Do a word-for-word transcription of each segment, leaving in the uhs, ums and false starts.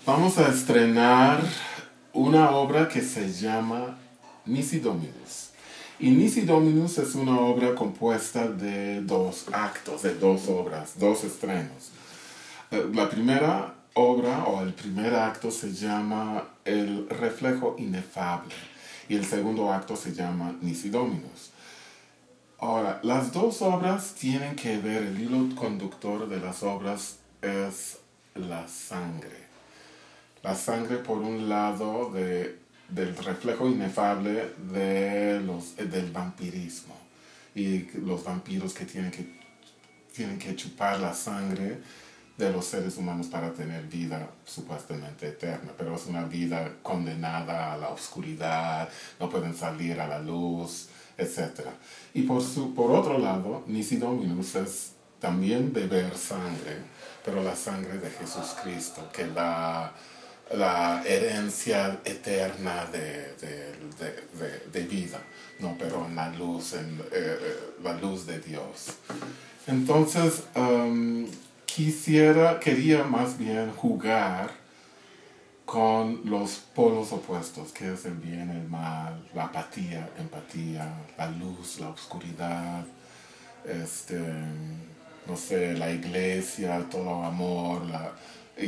Vamos a estrenar una obra que se llama Nisi Dominus. Y Nisi Dominus es una obra compuesta de dos actos, de dos obras, dos estrenos. La primera obra o el primer acto se llama El reflejo inefable y el segundo acto se llama Nisi Dominus. Ahora, las dos obras tienen que ver, el hilo conductor de las obras es la sangre. La sangre por un lado de, del reflejo inefable de los, del vampirismo y los vampiros que tienen, que tienen que chupar la sangre de los seres humanos para tener vida supuestamente eterna, pero es una vida condenada a la oscuridad, no pueden salir a la luz, etcétera. Y por, su, por otro lado, Nisi Dominus es también beber sangre, pero la sangre de Jesucristo, que da la herencia eterna de, de, de, de, de vida, no, pero en la luz, en eh, la luz de Dios. Entonces, um, quisiera, quería más bien jugar con los polos opuestos, que es el bien, el mal, la apatía, empatía, la luz, la oscuridad, este, no sé, la iglesia, todo amor, la, y,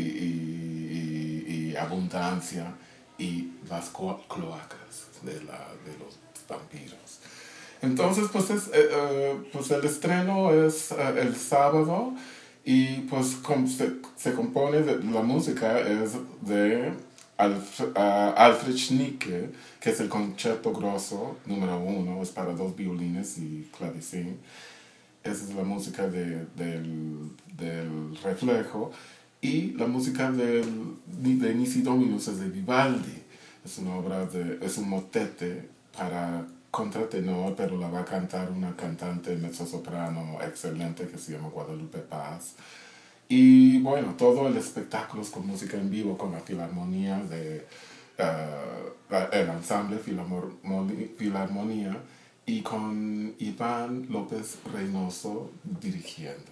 y, y, y abundancia, y las cloacas de, la, de los vampiros. Entonces, pues, es, eh, eh, pues el estreno es eh, el sábado y pues com se, se compone de, la música es de Alf uh, Alfred Schnicke, que es el concierto grosso número uno, es para dos violines y clavecín. Esa es la música de, del, del reflejo. Y la música del, de Nisi Dominus es de Vivaldi. Es una obra de, es un motete para contratenor, pero la va a cantar una cantante mezzosoprano excelente que se llama Guadalupe Paz. Y bueno, todo el espectáculo es con música en vivo, con la filarmonía de uh, el ensamble Filarmonía y con Iván López Reynoso dirigiendo.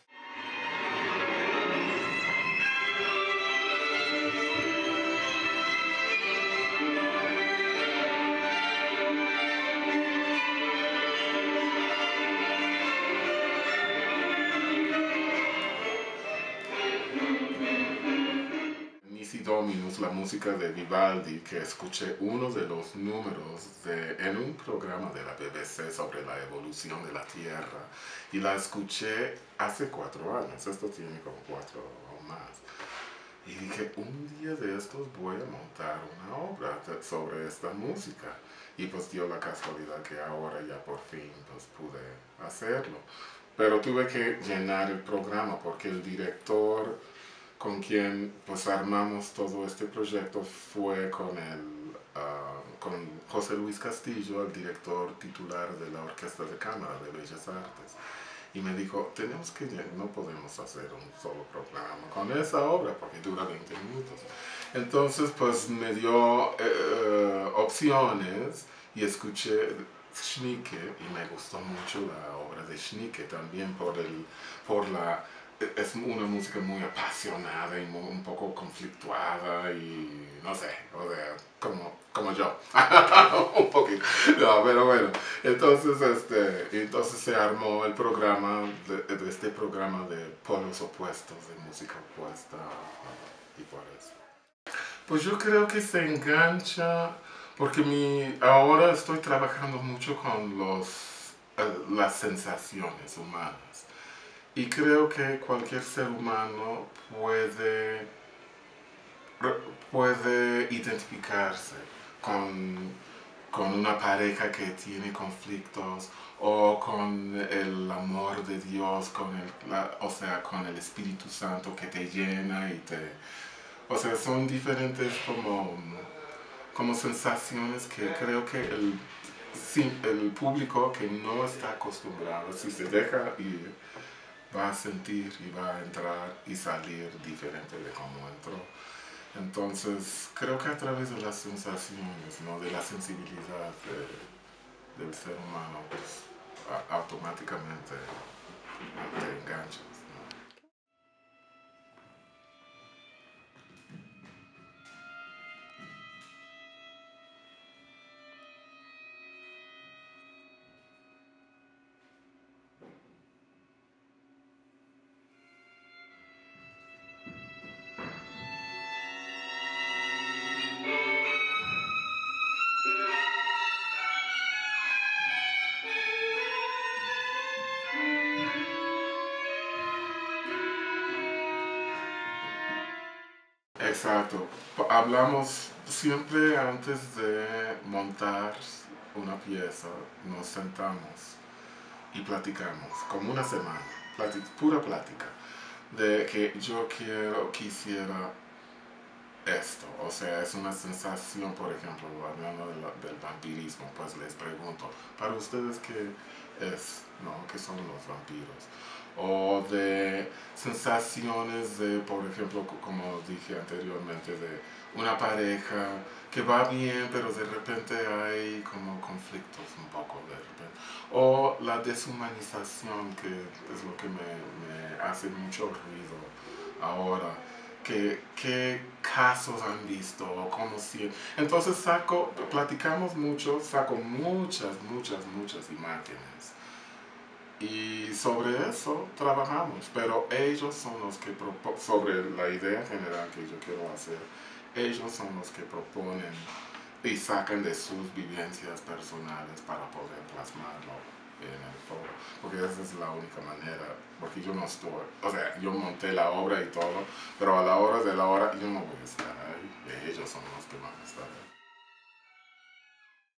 Nisi Dominus, la música de Vivaldi, que escuché uno de los números de, en un programa de la B B C sobre la evolución de la Tierra, y la escuché hace cuatro años, esto tiene como cuatro o más, y dije, un día de estos voy a montar una obra de, sobre esta música, y pues dio la casualidad que ahora ya por fin pues pude hacerlo, pero tuve que llenar el programa porque el director con quien pues armamos todo este proyecto fue con, el, uh, con José Luis Castillo, el director titular de la Orquesta de Cámara de Bellas Artes. Y me dijo, tenemos que, no podemos hacer un solo programa con esa obra porque dura veinte minutos. Entonces pues me dio eh, opciones y escuché Schnicke y me gustó mucho la obra de Schnicke también por, el, por la... Es una música muy apasionada y muy, un poco conflictuada y no sé, o sea, como, como yo, un poquito, no, pero bueno, entonces, este, entonces se armó el programa, de, de este programa de polos opuestos, de música opuesta, y por eso. Pues yo creo que se engancha, porque mi, ahora estoy trabajando mucho con los, uh, las sensaciones humanas. Y creo que cualquier ser humano puede, puede identificarse con, con una pareja que tiene conflictos o con el amor de Dios, con el, la, o sea, con el Espíritu Santo que te llena y te... O sea, son diferentes como, como sensaciones que creo que el, el público que no está acostumbrado, si se deja ir, va a sentir y va a entrar y salir diferente de cómo entró. Entonces, creo que a través de las sensaciones, ¿no? De la sensibilidad de, del ser humano, pues a, automáticamente te enganchas. exacto. Pa- Hablamos siempre antes de montar una pieza, nos sentamos y platicamos, como una semana, plati- pura plática, de que yo quiero, quisiera esto, o sea, es una sensación, por ejemplo, hablando de la- del vampirismo, pues les pregunto, ¿para ustedes qué es, no? ¿Qué son los vampiros? O de sensaciones de, por ejemplo, co- como dije anteriormente, de una pareja que va bien, pero de repente hay como conflictos un poco de repente. O la deshumanización, que es lo que me, me hace mucho ruido ahora. ¿Qué, qué casos han visto o conocido? Entonces saco, platicamos mucho, saco muchas, muchas, muchas imágenes. Y sobre eso trabajamos, pero ellos son los que proponen, sobre la idea general que yo quiero hacer, ellos son los que proponen y sacan de sus vivencias personales para poder plasmarlo en el foro, porque esa es la única manera, porque yo no estoy, o sea, yo monté la obra y todo, pero a la hora de la hora yo no voy a estar ahí, ellos son los que van a estar ahí.